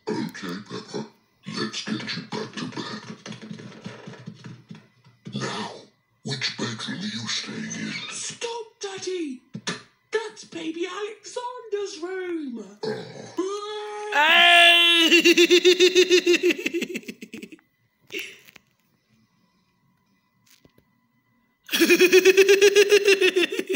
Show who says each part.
Speaker 1: Okay, Peppa, let's get you back to bed. Now, which bedroom are you staying in?
Speaker 2: Stop, Daddy! That's baby Alexander's room!
Speaker 3: Hey!